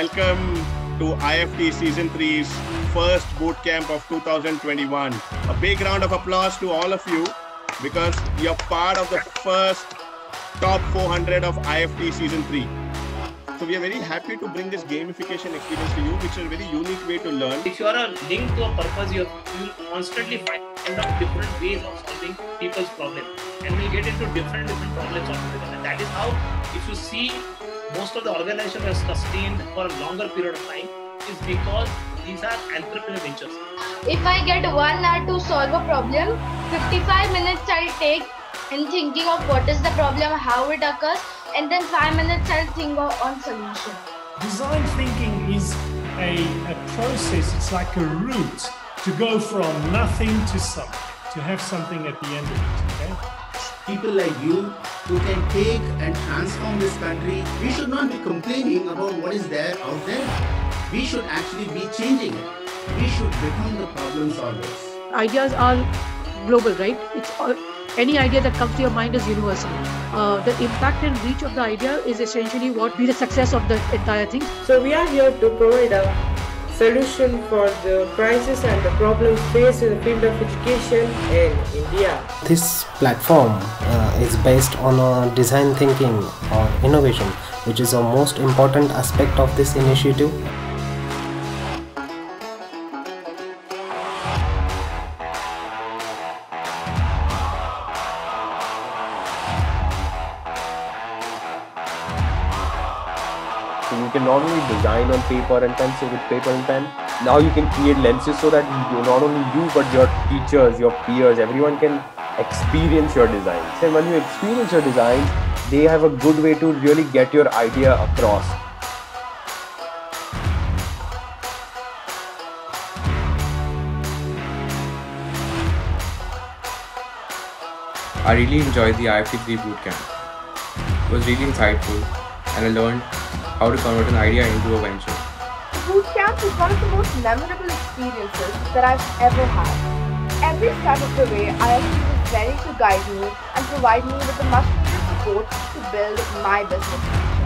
welcome to IFT Season 3's first bootcamp of 2021. A big round of applause to all of you because you're part of the first top 400 of IFT Season 3. So we are very happy to bring this gamification experience to you, which is a very unique way to learn. If you are linked to a purpose, you will constantly find out different ways of solving people's problems, and we'll get into different problems altogether. And that is how, if you see, most of the organizations are sustained for a longer period of time is because these are entrepreneurial ventures. If I get 1 hour to solve a problem, 55 minutes I'll take in thinking of what is the problem, how it occurs, and then 5 minutes I'll think on solution. Design thinking is a process, it's like a route to go from nothing to something, to have something at the end of it, okay? People like you who can take and transform this country, we should not be complaining about what is there out there. We should actually be changing it. We should become the problem solvers. Ideas are global, right? Any idea that comes to your mind is universal. The impact and reach of the idea is essentially what be the success of the entire thing. So we are here to provide a solution for the crisis and the problems faced in the field of education in India. This platform is based on design thinking or innovation, which is a most important aspect of this initiative. So you can not only design on paper and pencil with paper and pen, now you can create lenses so that not only you but your teachers, your peers, everyone can experience your designs. And when you experience your designs, they have a good way to really get your idea across. I really enjoyed the IFT3 bootcamp. It was really insightful and I learned how to convert an idea into a venture. Bootcamp is one of the most memorable experiences that I've ever had. Every step of the way, IFT was ready to guide me and provide me with the much needed support to build my business.